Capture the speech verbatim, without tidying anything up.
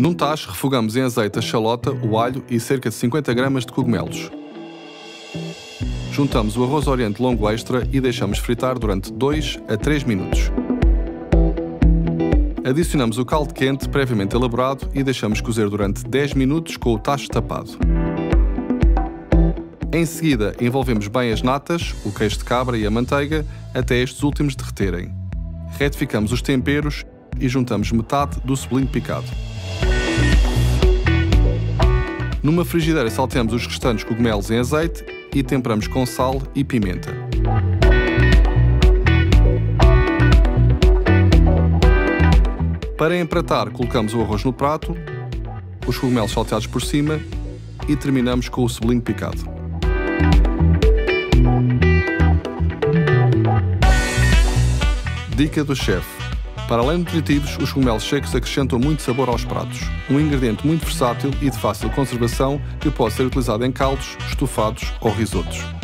Num tacho, refogamos em azeite a chalota, o alho e cerca de cinquenta gramas de cogumelos. Juntamos o arroz Oriente longo extra e deixamos fritar durante dois a três minutos. Adicionamos o caldo quente previamente elaborado e deixamos cozer durante dez minutos com o tacho tapado. Em seguida, envolvemos bem as natas, o queijo de cabra e a manteiga até estes últimos derreterem. Retificamos os temperos e juntamos metade do cebolinho picado. Numa frigideira salteamos os restantes cogumelos em azeite e temperamos com sal e pimenta. Para empratar, colocamos o arroz no prato, os cogumelos salteados por cima e terminamos com o cebolinho picado. Dica do chefe. Para além de nutritivos, os cogumelos secos acrescentam muito sabor aos pratos. Um ingrediente muito versátil e de fácil conservação que pode ser utilizado em caldos, estofados ou risotos.